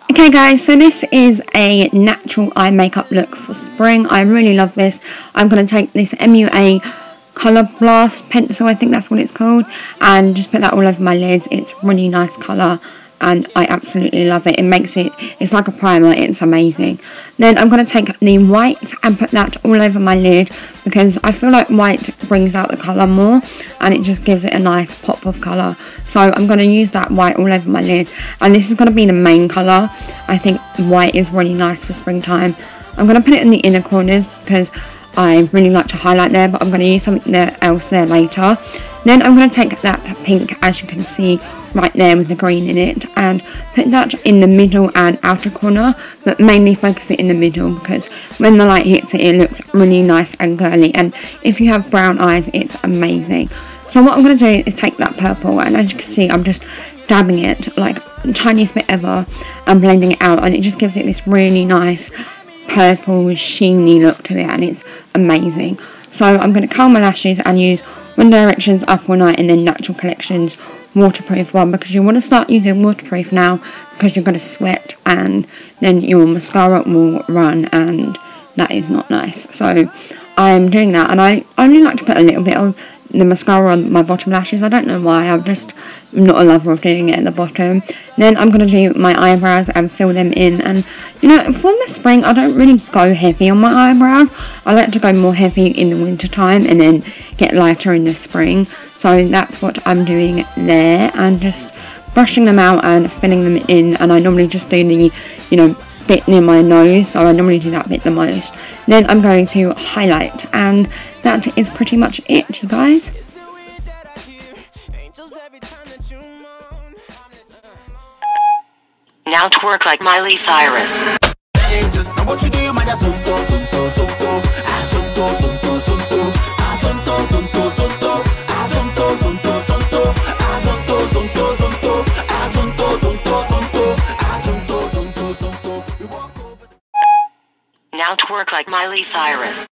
Okay guys, so this is a natural eye makeup look for spring. I really love this. I'm going to take this MUA Colour Blast pencil, I think that's what it's called, and just put that all over my lids. It's really nice colour and I absolutely love it. It's like a primer, it's amazing. Then I'm going to take the white and put that all over my lid because I feel like white brings out the colour more and it just gives it a nice pop of colour. So I'm going to use that white all over my lid, and this is going to be the main colour. I think white is really nice for springtime. I'm going to put it in the inner corners because I really like to highlight there, but I'm going to use something else there later. Then I'm going to take that pink, as you can see right there with the green in it, and put that in the middle and outer corner, but mainly focus it in the middle because when the light hits it, it looks really nice and girly, and if you have brown eyes, it's amazing. So what I'm going to do is take that purple, and as you can see, I'm just dabbing it like the tiniest bit ever and blending it out, and it just gives it this really nice purple sheeny look to it, and it's amazing. So I'm going to curl my lashes and use One Direction's Up All Night and then Natural Collections waterproof one, because you want to start using waterproof now because you're going to sweat and then your mascara will run, and that is not nice. So I'm doing that, and I only like to put a little bit of the mascara on my bottom lashes. I don't know why, I'm just not a lover of doing it at the bottom. Then I'm going to do my eyebrows and fill them in, and you know, for the spring I don't really go heavy on my eyebrows. I like to go more heavy in the winter time and then get lighter in the spring. So that's what I'm doing there, and just brushing them out and filling them in. And I normally just do the, you know, bit near my nose, so I normally do that bit the most. Then I'm going to highlight, and that is pretty much it, you guys. Now twerk like Miley Cyrus. Now twerk like Miley Cyrus.